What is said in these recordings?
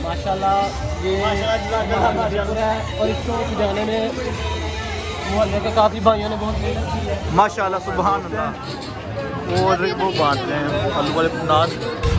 माशाल्लाह ये है और इसको सजाने में मोहल्ले के काफ़ी भाइयों ने बहुत मेहनत की है माशाल्लाह सुभान अल्लाह। और वो बांट रहे हैं आलू वाले नान।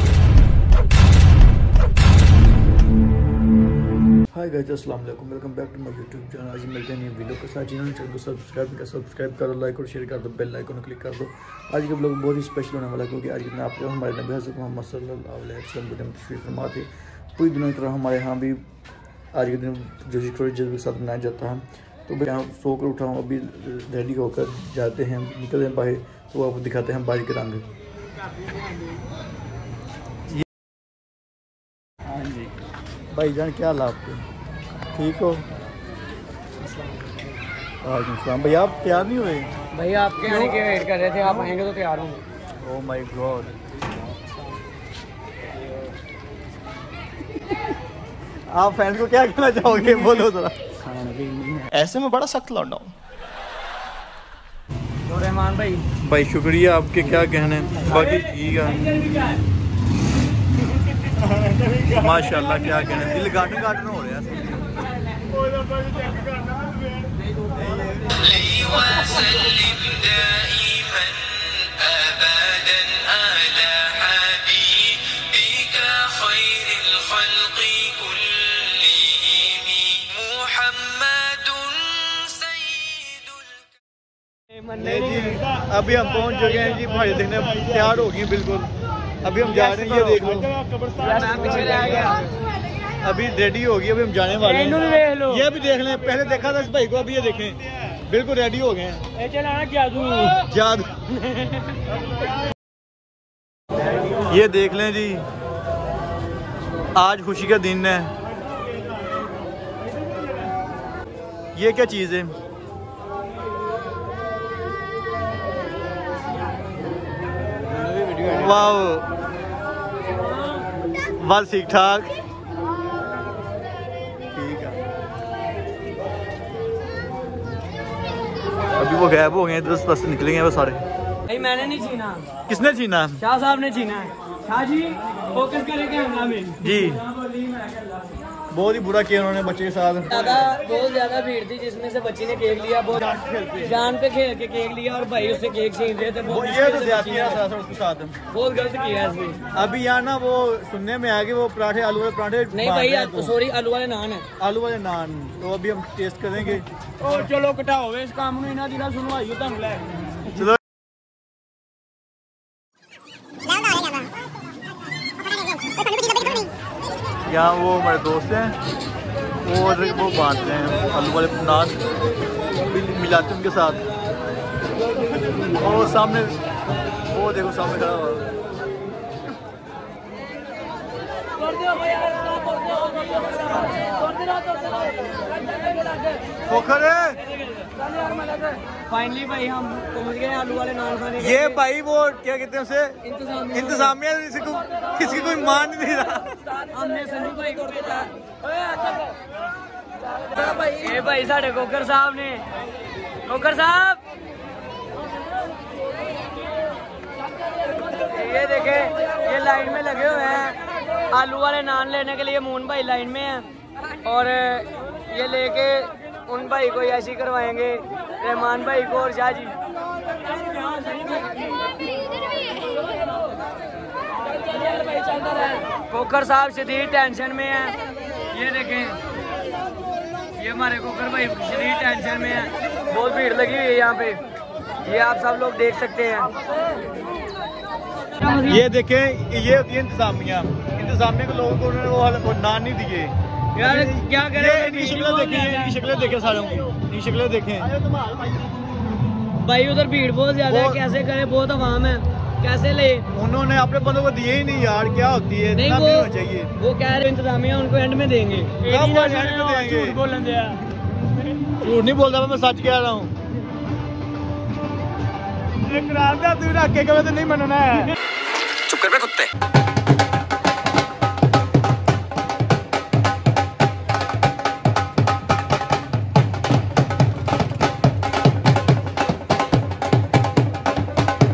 हाय गाइस, अस्सलाम वालेकुम, welcome back to my YouTube channel. आज मिलते हैं वीडियो के साथ। जिन्होंने चैनल को सब्सक्राइब करो, लाइक और शेयर कर दो, बेल आइकन क्लिक कर दो। आज के ब्लॉग बहुत ही स्पेशल होने वाला है क्योंकि आज कितना आप हमारे नबी हज़रत मोहम्मद सल्लल्लाहु अलैहि वसल्लम को तशरीफ़ फरमा थे। पूरी दुनिया की तरह हमारे यहाँ भी आज के दिन जज्बे के साथ मनाया जाता है। तो मैं यहाँ सो कर उठा हूँ, अभी रेडी होकर जाते हैं, निकलते हैं बाहर, तो आपको दिखाते हैं बाहर के रंग। हाँ जी भाईजान, क्या हाल आपके? ठीक हो? वालेकुम भैया, आप तैयार नहीं हुए? भैया आपके आने के वेट कर रहे थे, आप आएंगे तो तैयार होंगे। Oh my God. आप फैंस को क्या कहना चाहोगे, बोलो जरा। ऐसे में बड़ा सख्त लौटा हूँ। तो रहमान भाई शुक्रिया, आपके क्या कहने। बाकी ठीक है माशाल्लाह, क्या कहने, दिल गार्डन हो रहा है। अभी हम पहुंच चुके हैं जी, भाई देखने तैयार हो गई बिल्कुल। अभी हम जा रहे हैं, ये देख लो, पीछे रह गया, अभी रेडी हो गई, अभी हम जाने वाले हैं। ये भी देख लें, पहले देखा था इस भाई को, अभी ये देखें बिल्कुल रेडी हो गए हैं। जादू ये देख लें जी, आज खुशी का दिन है। ये क्या चीज़ है? वाह, बस ठीक ठाक, ठीक है। अभी वो गायब हो गए, 10 निकलेंगे वो सारे। भाई मैंने नहीं छीना। किसने छीना? शाह साहब ने छीना है। शाह जी फोकस करेंगे हमला में जी। बहुत ही बुरा किया उन्होंने बच्चे के साथ। बहुत ज्यादा भीड़ थी जिसमें से बच्ची ने केक लिया, बहुत जान पे खेल के केक लिया और भाई उससे केक छीन रहे थे। ये तो ज्यादती है उसके साथ, बहुत गलत किया इसने। अभी यहाँ ना वो सुनने में आया कि वो पराठे, आलू वाले पराठे नहीं भाई, सॉरी, आलू वाले नान है। आलू वाले नान, तो अभी हम टेस्ट करेंगे। और चलो कटा होवे इस काम में, इना दिना सुनवाइयो तुम ले। चलो यहाँ वो हमारे दोस्त हैं और वो बांट रहे हैं आलू वाले नान, मिलाते हैं उनके साथ। और सामने वो देखो, सामने खड़ा हुआ पोखर है। फाइनली भाई हम पहुंच गए आलू वाले नान खाने। ये भाई वो क्या कहते हैं उसे, इंतजामिया, किसी कोई मान नहीं रहा। हमने संजू भाई को भेजा। ये भाई साढ़े कोकर साहब ने, कोकर साहब ये देखे, ये लाइन में लगे हुए हैं आलू वाले नान लेने के लिए। मून भाई लाइन में है और ये लेके उन भाई को ऐसी करवाएंगे, रहमान भाई को और शाह जी। कोकर साहब शदीद टेंशन में है, ये देखें, ये हमारे कोकर भाई शदीद टेंशन में है। बहुत भीड़ लगी हुई है यहाँ पे, ये आप सब लोग देख सकते हैं। ये देखें, ये होती है इंतजामिया के लोगों को उन्होंने वो नान नहीं दिए यार, क्या करें। इनकी शक्लें देखें सारों की, इनकी शक्लें देखें भाई। उधर भीड़ बहुत ज्यादा है, कैसे करें, बहुत आवाम है, कैसे ले। उन्होंने अपने बंदों को दिए ही नहीं यार, क्या होती है, नहीं वो चाहिए। वो कह रहे इंतजामिया उनको एंड में देंगे। झूठ नहीं बोलता, मैं सच कह रहा हूँ। नहीं मनना है, चुप कर बे कुत्ते।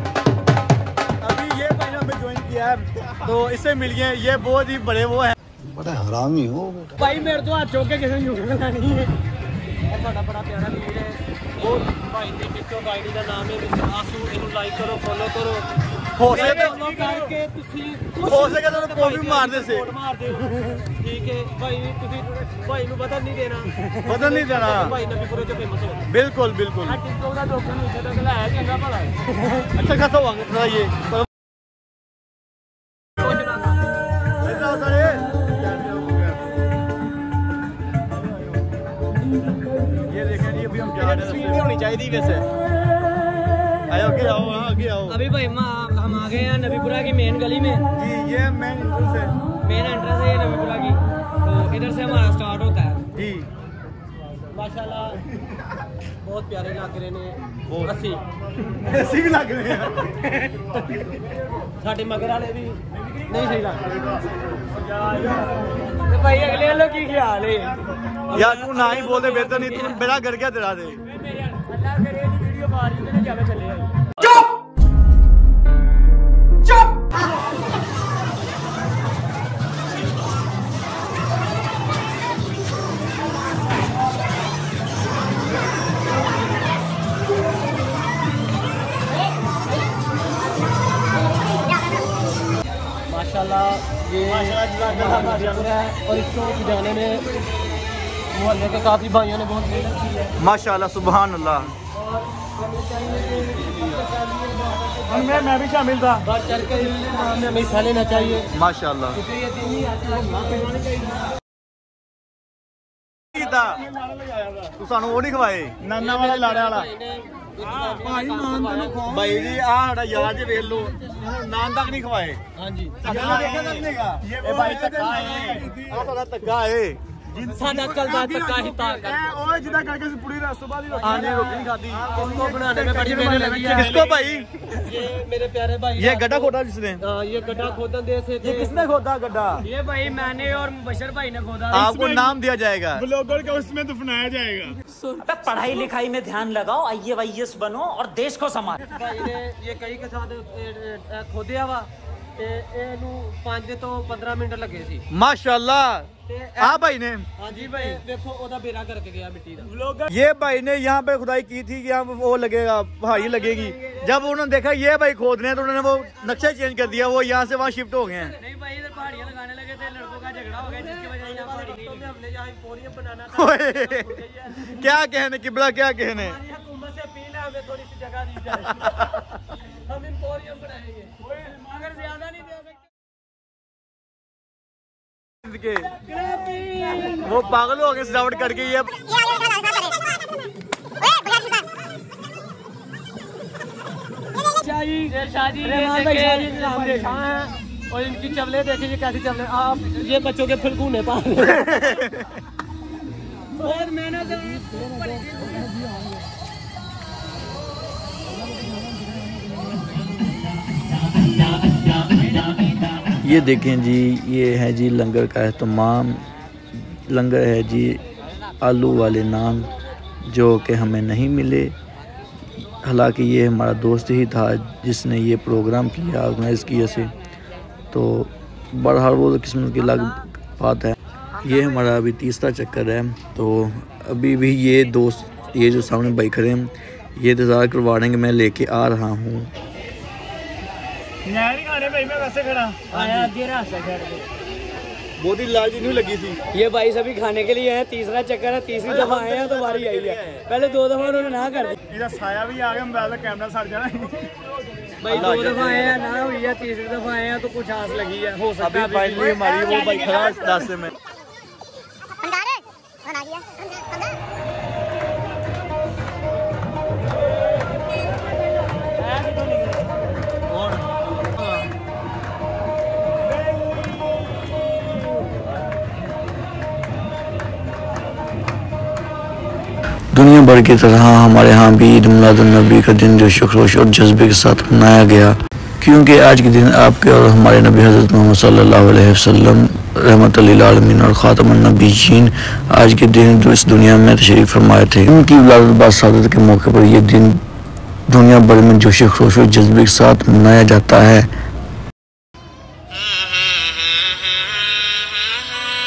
तो इससे मिल गए, ये बहुत ही बड़े वो हैं। बड़ा हरामी हो बेटा। भाई मेरे तो हाथ चौक के किसी ने झूठना नहीं है। ਤੁਹਾਡਾ ਬੜਾ ਪਿਆਰਾ ਵੀਰ ਹੈ ਬਹੁਤ ਭਾਈ ਦੇ ਟਿਕਟੋਕ ਆਈਡੀ ਦਾ ਨਾਮ ਹੈ ਮਿਸਟਰ ਆਸੂ। ਇਹਨੂੰ ਲਾਈਕ ਕਰੋ, ਫੋਲੋ ਕਰੋ। ਹੋ ਸਕੇ ਫੋਲੋ ਕਰਕੇ ਤੁਸੀਂ ਤੁਹਾਨੂੰ ਕੋਈ ਵੀ ਮਾਰਦੇ ਸੀ। ਮਾਰਦੇ ਹੋ ਠੀਕ ਹੈ ਭਾਈ। ਤੁਸੀਂ ਭਾਈ ਨੂੰ ਬਦਲ ਨਹੀਂ ਦੇਣਾ, ਬਦਲ ਨਹੀਂ ਦੇਣਾ। ਭਾਈ ਨਬੀਪੁਰੇ ਚ ਫੇਮਸ ਹੋ ਬਿਲकुल बिल्कुल। ਆ ਟਿਕਟੋਕ ਦਾ ਲੋਕਾਂ ਨੂੰ ਇੱਥੇ ਤੱਕ ਲਾਇਆ ਚੰਗਾ ਭਲਾ ਹੈ। अच्छा खासा हुआ ये होनी चाहिए वैसे। आगे आओ, आगे आओ। अभी भाई हम आ गए हैं नबीपुरा की मेन गली में जी, ये मेन एंट्रेंस है। मेन एंट्रेंस है ये नबीपुरा की। तो इधर से हमारा स्टार्ट होता है जी। माशाल्लाह बहुत प्यारे लग रहे ने। अस्सी ऐसी भी लग रहे हैं साढ़े मगर वाले भी नहीं सही लग रहे। तो भाई अगले वालों की ख्याल है यार, तू ना ही बोल दे बेहतर नहीं। तू मेरा घर क्या तेरा दे। अल्लाह करे वीडियो बाहर इतने ज्यादा चले हैं। माशाल्लाह ये नबीपुरा है और इसको जाने में मोहल्ले के काफ़ी भाइयों ने बहुत मेहनत की है। माशाल्लाह, सुभान अल्लाह। मैं भी शामिल था। बढ़ चढ़ कर हमें हिस्सा लेना चाहिए माशाल्लाह। क्योंकि ये दिन ही आता है। तू सानू वो नहीं खवाए नाना वाला लाड़ा वाला भाई जी। आ यार जी वेख लो, नान तक नहीं खवाए। हाँ जी ये भाई धक्का है, धक्का है। साडा चलदा धक्का ही ता कर। ओए जिदा करके पूरी रात सुबह दी रोटी नहीं खाती। इसको बनाने में बड़ी मेहनत लगी है। किसको भाई? ये मेरे प्यारे भाई। ये गड्ढा खोदा जिसने? ये गड्ढा खोदन दे से ये किसने खोदा गड्ढा? ये भाई मैंने और मुबशर भाई ने खोदा। आपको नाम दिया जाएगा, ब्लॉगर का उसमें दफनाया जाएगा। पढ़ाई लिखाई में ध्यान लगाओ, IAS बनो और देश को संभालो। भाई ने ये कई के साथ खोदिया वा ते एनु 5 तो 15 मिनट लगे सी। माशाल्लाह। हाँ भाई ने, हाँ जी भाई देखो ओदा बेरा करके गया मिट्टी दा। ये भाई ने यहाँ पे खुदाई की थी कि यहाँ वो लगेगा, पहाड़ी लगेगी। जब उन्होंने देखा ये भाई खोद रहे हैं तो उन्होंने वो नक्शा चेंज कर दिया। वो यहाँ से वहाँ शिफ्ट हो गए हैं। नहीं भाई इधर पहाड़ियाँ लगाने लगे थे, लड़कों का झगड़ा हो गया जिसकी वजह से यहाँ पहाड़ी में हमने यहाँ पोरियम बनाना था। क्या कहने किबला, क्या कहने। हमारी हुकूमत से अपील है हमें थोड़ी सी जगह दी जाए। हम इन पोरियम बनाएंगे मगर ज्यादा नहीं दे सकते। वो पागल हो गए सजावट करके। ये और इनकी चवले देखिए कैसी चवले। आप ये बच्चों के फुलकूने पा बहुत मेहनत। ये देखें जी, ये है जी लंगर का एहतमाम। लंगर है जी आलू वाले नान जो कि हमें नहीं मिले। हालांकि ये हमारा दोस्त ही था जिसने ये प्रोग्राम किया, ऑर्गेनाइज़ किया से। तो बहरहाल वो किस्मत की अलग बात है। ये हमारा अभी तीसरा चक्कर है। तो अभी भी ये दोस्त, ये जो सामने भाई खड़े हैं, ये इंतज़ार करवा रहे हैं कि मैं लेके आ रहा हूँ। भाई मैं वैसे खड़ा आया आगे रास्ता छोड़ दे। बहुत ही लालची नहीं लगी थी। ये भाई सभी खाने के लिए है। तीसरा चक्कर है, तीसरी दफा आए हैं तो बारी आई है। पहले 2 दफा उन्होंने ना कर दी। इधर साया भी आ गया, मोबाइल का कैमरा सड़ जाना। भाई 2 दफा आए हैं ना हुई है, तीसरी दफा आए हैं तो कुछ आस लगी है। हो सकता है अभी फाइनली हमारी वो भाई खड़ा इस रास्ते में। दुनिया भर की तरह हमारे यहाँ भी ईद मिलादुन्नबी का दिन जो शुक्र और जज्बे के साथ मनाया गया, क्योंकि आज के दिन आपके और हमारे नबी हज़रत मोहम्मद सल्लल्लाहु अलैहि वसल्लम रहमतुल लिल आलमीन और ख़ातमुन नबीयीन आज के दिन जो इस दुनिया में तशरीफ़ फरमाए थे, उनकी विलादत बासादत के मौके पर यह दिन दुनिया भर में जोश खरोश और जज्बे के साथ मनाया जाता है।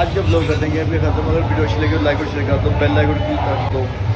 आज के ब्लॉग कर देंगे अभी खत्म। अगर वीडियो अच्छी लगी तो लाइक और शेयर कर दो, बेल आइकन क्लिक कर दो।